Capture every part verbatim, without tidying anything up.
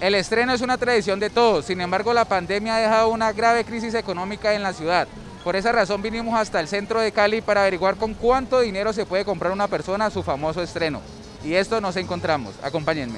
El estreno es una tradición de todos, sin embargo la pandemia ha dejado una grave crisis económica en la ciudad. Por esa razón vinimos hasta el centro de Cali para averiguar con cuánto dinero se puede comprar una persona su famoso estreno. Y esto nos encontramos, acompáñenme.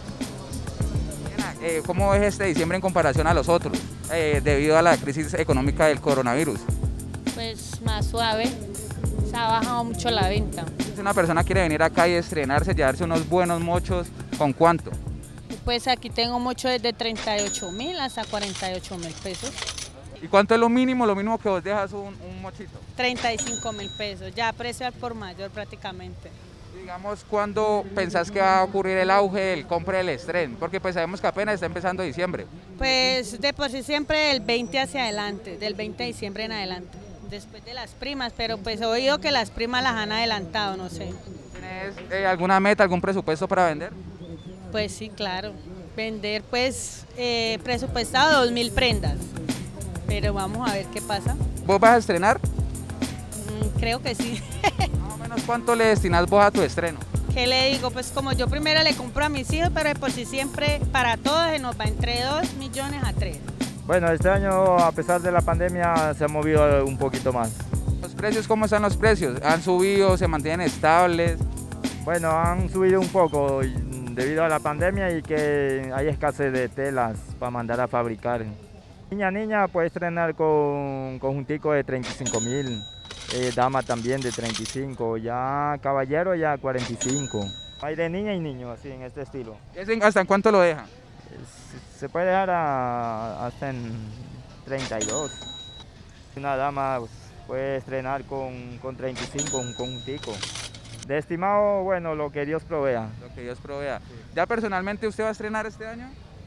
Eh, ¿Cómo es este diciembre en comparación a los otros, eh, debido a la crisis económica del coronavirus? Pues más suave, se ha bajado mucho la venta. Si una persona quiere venir acá y estrenarse, llevarse unos buenos mochos, ¿con cuánto? Pues aquí tengo mochos desde treinta y ocho mil hasta cuarenta y ocho mil pesos. ¿Y cuánto es lo mínimo, lo mínimo que vos dejas un, un mochito? treinta y cinco mil pesos, ya precio al por mayor prácticamente. Digamos, ¿cuándo pensás que va a ocurrir el auge del compra del estreno? Porque pues sabemos que apenas está empezando diciembre. Pues de por sí siempre del veinte hacia adelante, del veinte de diciembre en adelante, después de las primas, pero pues he oído que las primas las han adelantado, no sé. ¿Tienes eh, alguna meta, algún presupuesto para vender? Pues sí, claro, vender pues eh, presupuestado dos mil prendas, pero vamos a ver qué pasa. ¿Vos vas a estrenar? Mm, creo que sí. Más o menos, ¿cuánto le destinás vos a tu estreno? ¿Qué le digo? Pues como yo primero le compro a mis hijos, pero de por sí siempre para todos se nos va entre dos millones a tres. Bueno, este año a pesar de la pandemia se ha movido un poquito más. ¿Los precios, cómo están los precios? ¿Han subido, se mantienen estables? Bueno, han subido un poco debido a la pandemia y que hay escasez de telas para mandar a fabricar. Niña, niña puede estrenar con conjuntico de treinta y cinco mil, eh, dama también de treinta y cinco, ya caballero ya cuarenta y cinco. Hay de niña y niño así en este estilo. ¿Hasta en cuánto lo dejan? Se puede dejar a, hasta en treinta y dos. Una dama pues, puede estrenar con, con treinta y cinco, un conjuntico. De estimado, bueno, lo que Dios provea. Lo que Dios provea. Sí. ¿Ya personalmente usted va a estrenar este año?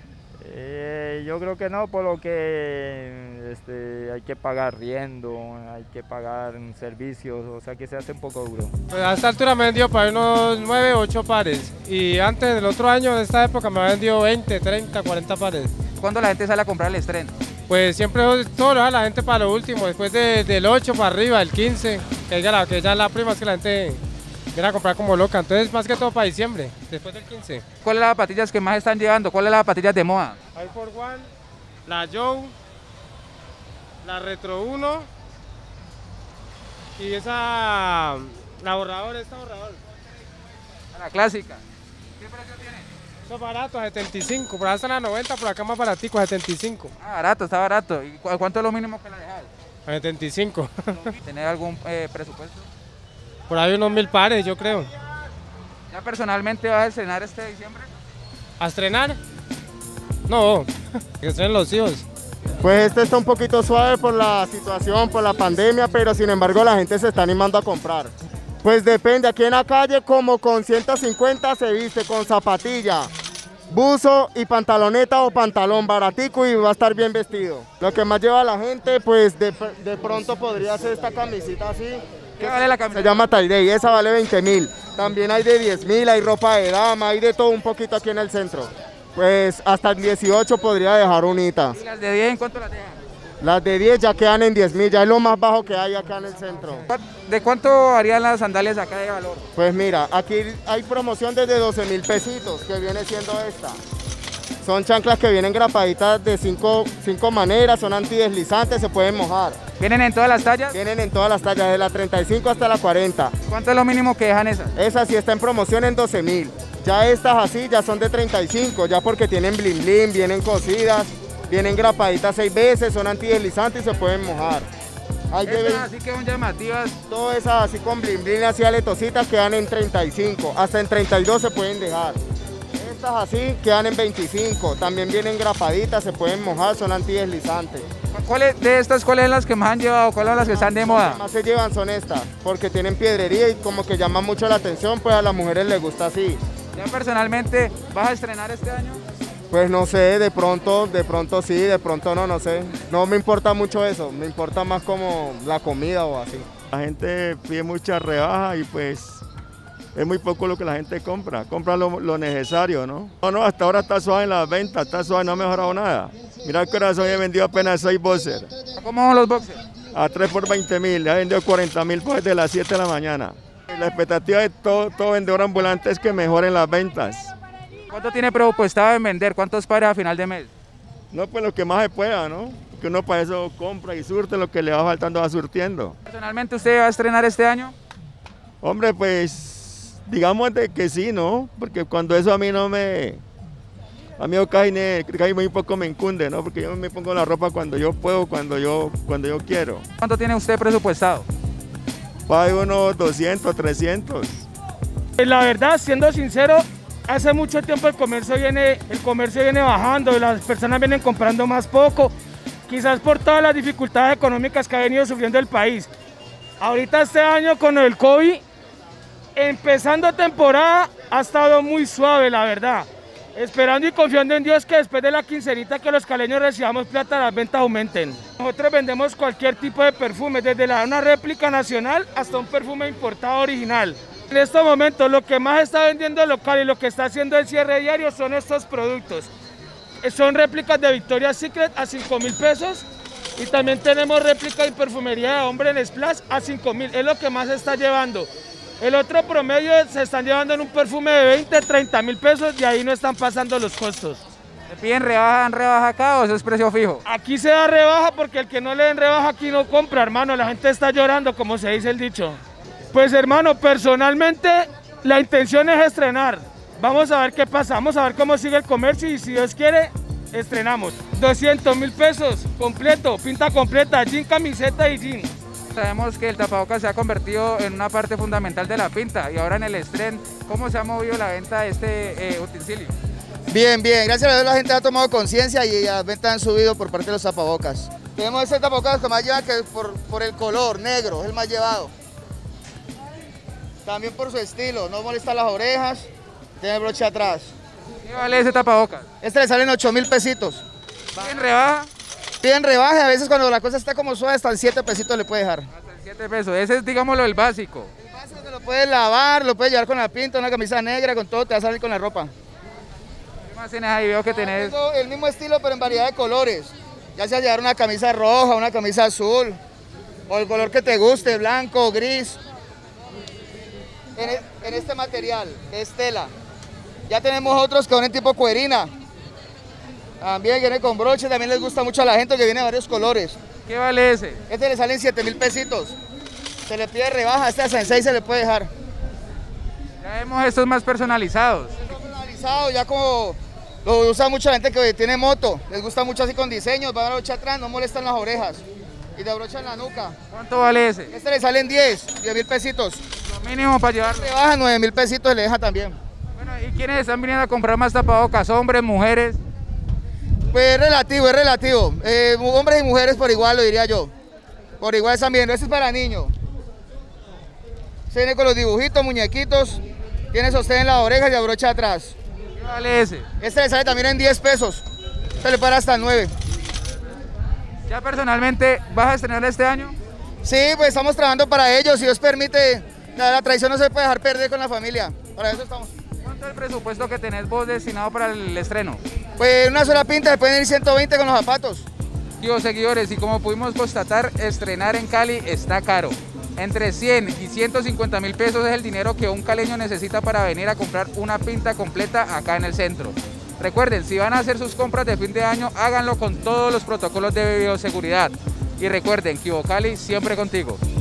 Eh, yo creo que no, por lo que este, hay que pagar riendo, hay que pagar servicios, o sea que se hace un poco duro. Pues a esta altura me vendió para unos nueve, ocho pares y antes del otro año, en esta época, me ha vendido veinte, treinta, cuarenta pares. ¿Cuándo la gente sale a comprar el estreno? Pues siempre todo lo da la gente para lo último, después de, del ocho para arriba, el quince, que ya, la, que ya la prima es que la gente viene a comprar como loca, entonces más que todo para diciembre, después del quince. ¿Cuáles son las zapatillas que más están llevando? ¿Cuáles son las zapatillas de moda? Air Force One, la Joe, la Retro uno y esa, la borrador, esta borrador. La clásica. ¿Qué precio tiene? Eso es barato, a setenta y cinco, por allá están a noventa, por acá más baratico, a setenta y cinco. Ah, barato, está barato. ¿Y cu cuánto es lo mínimo que la dejas? A setenta y cinco. ¿Tenés algún eh, presupuesto? Por ahí unos mil pares, yo creo. ¿Ya personalmente vas a estrenar este diciembre? ¿A estrenar? No, que estrenen los hijos. Pues este está un poquito suave por la situación, por la pandemia, pero sin embargo la gente se está animando a comprar. Pues depende, aquí en la calle como con ciento cincuenta se viste con zapatilla, buzo y pantaloneta o pantalón baratico y va a estar bien vestido. Lo que más lleva a la gente, pues de, de pronto podría ser esta camisita así. ¿Qué vale la camiseta? Se llama Tie-Dye, esa vale veinte mil. También hay de diez mil, hay ropa de dama, hay de todo un poquito aquí en el centro. Pues hasta el dieciocho podría dejar unita. ¿Y las de diez en cuánto las dejan? Las de diez ya quedan en diez mil, ya es lo más bajo que hay acá en el centro. ¿De cuánto harían las sandalias acá de valor? Pues mira, aquí hay promoción desde doce mil pesitos, que viene siendo esta. Son chanclas que vienen grapaditas de cinco, cinco maneras, son antideslizantes, se pueden mojar. ¿Vienen en todas las tallas? Vienen en todas las tallas, de la treinta y cinco hasta la cuarenta. ¿Cuánto es lo mínimo que dejan esas? Esa sí está en promoción en doce mil. Ya estas así ya son de treinta y cinco, ya porque tienen blin blin, vienen cosidas, vienen grapaditas seis veces, son antideslizantes y se pueden mojar. Hay de Estas así que son llamativas. Todas esas así con blin blin, así aletositas quedan en treinta y cinco, hasta en treinta y dos se pueden dejar. Estas así quedan en veinticinco, también vienen grapaditas, se pueden mojar, son antideslizantes. ¿Cuáles de estas, cuáles son las que más han llevado? ¿Cuáles son las que están de moda? Las que más se llevan son estas, porque tienen piedrería y como que llaman mucho la atención, pues a las mujeres les gusta así. ¿Ya personalmente vas a estrenar este año? Pues no sé, de pronto, de pronto sí, de pronto no, no sé. No me importa mucho eso, me importa más como la comida o así. La gente pide mucha rebaja y pues es muy poco lo que la gente compra, compra lo, lo necesario, ¿no? No, no, hasta ahora está suave en las ventas, está suave, no ha mejorado nada. Mira el corazón, he vendido apenas seis boxers. ¿Cómo son los boxers? A tres por veinte mil, he vendido cuarenta mil pues desde las siete de la mañana. La expectativa de todo, todo vendedor ambulante es que mejoren las ventas. ¿Cuánto tiene presupuestado en vender? ¿Cuántos pares a final de mes? No, pues lo que más se pueda, ¿no? Que uno para eso compra y surte, lo que le va faltando va surtiendo. ¿Personalmente usted va a estrenar este año? Hombre, pues digamos de que sí, ¿no? Porque cuando eso a mí no me... A mí casi, casi muy poco me incunde, ¿no? Porque yo me pongo la ropa cuando yo puedo, cuando yo, cuando yo quiero. ¿Cuánto tiene usted presupuestado? Pago unos doscientos, trescientos. La verdad, siendo sincero, hace mucho tiempo el comercio viene, el comercio viene bajando, las personas vienen comprando más poco, quizás por todas las dificultades económicas que ha venido sufriendo el país. Ahorita este año con el COVID, empezando temporada, ha estado muy suave, la verdad. Esperando y confiando en Dios que después de la quincenita que los caleños recibamos plata, las ventas aumenten. Nosotros vendemos cualquier tipo de perfume, desde la, una réplica nacional hasta un perfume importado original. En estos momentos lo que más está vendiendo local y lo que está haciendo el cierre diario son estos productos. Son réplicas de Victoria's Secret a cinco mil pesos y también tenemos réplicas de perfumería de hombre en Splash a cinco mil, es lo que más se está llevando. El otro promedio se están llevando en un perfume de veinte, treinta mil pesos y ahí no están pasando los costos. ¿Le piden rebaja, dan rebaja acá o eso es precio fijo? Aquí se da rebaja porque el que no le den rebaja aquí no compra, hermano. La gente está llorando, como se dice el dicho. Pues, hermano, personalmente la intención es estrenar. Vamos a ver qué pasa, vamos a ver cómo sigue el comercio y si Dios quiere, estrenamos. doscientos mil pesos, completo, pinta completa, jean, camiseta y jean. Sabemos que el tapabocas se ha convertido en una parte fundamental de la pinta y ahora en el estreno, ¿cómo se ha movido la venta de este eh, utensilio? Bien, bien, gracias a Dios la gente ha tomado conciencia y las ventas han subido por parte de los tapabocas. Tenemos este tapabocas que más lleva que por, por el color negro, es el más llevado. También por su estilo, no molesta las orejas, tiene el broche atrás. ¿Qué vale ese tapabocas? Este le salen ocho mil pesitos. ¿En rebaja? Piden rebaje, a veces cuando la cosa está como suave hasta en siete pesitos le puede dejar. Hasta en siete pesos, ese es digámoslo el básico. El básico que lo puedes lavar, lo puedes llevar con la pinta, una camisa negra, con todo, te va a salir con la ropa. ¿Qué más tienes ahí? Veo que tenés... Tengo el mismo estilo pero en variedad de colores. Ya sea llevar una camisa roja, una camisa azul, o el color que te guste, blanco, gris. En, en este material, es tela. Ya tenemos otros que son en tipo cuerina. También viene con broche, también les gusta mucho a la gente que viene de varios colores. ¿Qué vale ese? Este le salen siete mil pesitos. Se le pide rebaja, este hasta en seis se le puede dejar. Ya vemos estos más personalizados. Personalizado, ya como lo usa mucha gente que tiene moto. Les gusta mucho así con diseños, va a brocha atrás, no molestan las orejas. Y te brocha en la nuca. ¿Cuánto vale ese? Este le salen diez, diez mil pesitos. Lo mínimo para llevarlo. Rebaja nueve mil pesitos, le deja también. Bueno, ¿y quiénes están viniendo a comprar más tapabocas? ¿Hombres, mujeres? Pues es relativo, es relativo. Eh, hombres y mujeres por igual, lo diría yo. Por igual están viendo. Este es para niños. Se viene con los dibujitos, muñequitos. Tiene sostén en las orejas y abrocha atrás. ¿Qué vale ese? Este le sale también en diez pesos. Este le para hasta nueve. ¿Ya personalmente vas a estrenar este año? Sí, pues estamos trabajando para ello. Si Dios permite, la, la tradición no se puede dejar perder con la familia. Para eso estamos. ¿Cuánto es el presupuesto que tenés vos destinado para el estreno? Pues una sola pinta, se pueden ir ciento veinte con los zapatos. Dios, seguidores, y como pudimos constatar, estrenar en Cali está caro. Entre cien y ciento cincuenta mil pesos es el dinero que un caleño necesita para venir a comprar una pinta completa acá en el centro. Recuerden, si van a hacer sus compras de fin de año, háganlo con todos los protocolos de bioseguridad. Y recuerden, Cali siempre contigo.